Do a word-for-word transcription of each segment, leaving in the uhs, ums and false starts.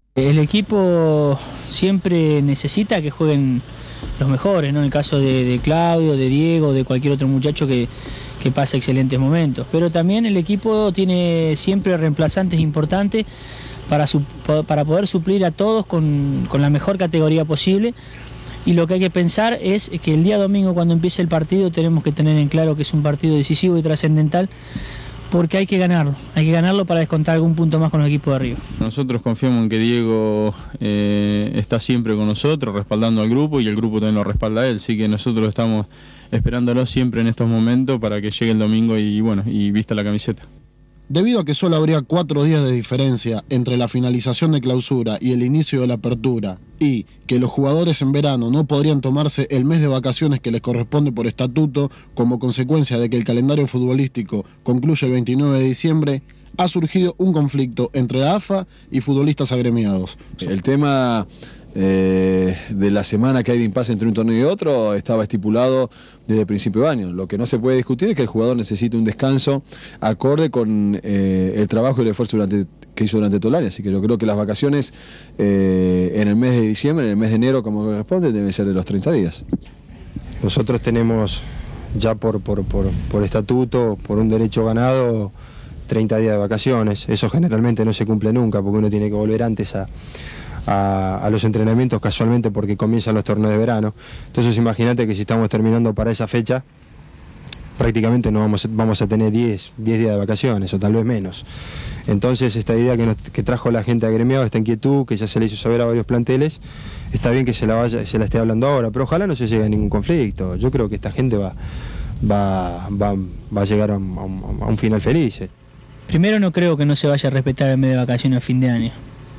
El equipo siempre necesita que jueguen los mejores, ¿no? En el caso de, de Claudio, de Diego, de cualquier otro muchacho que, que pasa excelentes momentos. Pero también el equipo tiene siempre reemplazantes importantes para, su, para poder suplir a todos con, con la mejor categoría posible. Y lo que hay que pensar es que el día domingo, cuando empiece el partido, tenemos que tener en claro que es un partido decisivo y trascendental, porque hay que ganarlo, hay que ganarlo para descontar algún punto más con los equipos de arriba. Nosotros confiamos en que Diego eh, está siempre con nosotros, respaldando al grupo, y el grupo también lo respalda a él, así que nosotros estamos esperándolo siempre en estos momentos para que llegue el domingo y, bueno, y vista la camiseta. Debido a que solo habría cuatro días de diferencia entre la finalización de clausura y el inicio de la apertura, y que los jugadores en verano no podrían tomarse el mes de vacaciones que les corresponde por estatuto como consecuencia de que el calendario futbolístico concluye el veintinueve de diciembre, ha surgido un conflicto entre la A F A y futbolistas agremiados. El tema eh, de la semana que hay de impasse entre un torneo y otro estaba estipulado desde el principio de año. Lo que no se puede discutir es que el jugador necesita un descanso acorde con eh, el trabajo y el esfuerzo durante, que hizo durante todo el año. Así que yo creo que las vacaciones eh, en el mes de diciembre, en el mes de enero, como corresponde, deben ser de los treinta días. Nosotros tenemos ya por, por, por, por estatuto, por un derecho ganado, treinta días de vacaciones. Eso generalmente no se cumple nunca, porque uno tiene que volver antes a, a, a los entrenamientos, casualmente porque comienzan los torneos de verano. Entonces imagínate que si estamos terminando para esa fecha, prácticamente no vamos, vamos a tener diez días de vacaciones, o tal vez menos. Entonces esta idea que, nos, que trajo la gente agremiada, esta inquietud que ya se le hizo saber a varios planteles, está bien que se la, vaya, se la esté hablando ahora, pero ojalá no se llegue a ningún conflicto. Yo creo que esta gente va, va, va, va a llegar a un, a un final feliz. Primero, no creo que no se vaya a respetar el mes de vacaciones a fin de año.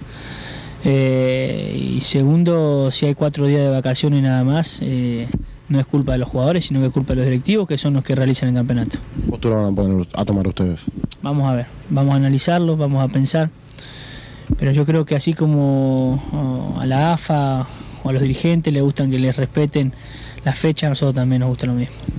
Eh, y segundo, si hay cuatro días de vacaciones nada más, eh, no es culpa de los jugadores, sino que es culpa de los directivos, que son los que realizan el campeonato. ¿Qué postura van a, poner, a tomar ustedes? Vamos a ver, vamos a analizarlo, vamos a pensar. Pero yo creo que así como oh, a la A F A o a los dirigentes les gustan que les respeten las fechas, a nosotros también nos gusta lo mismo.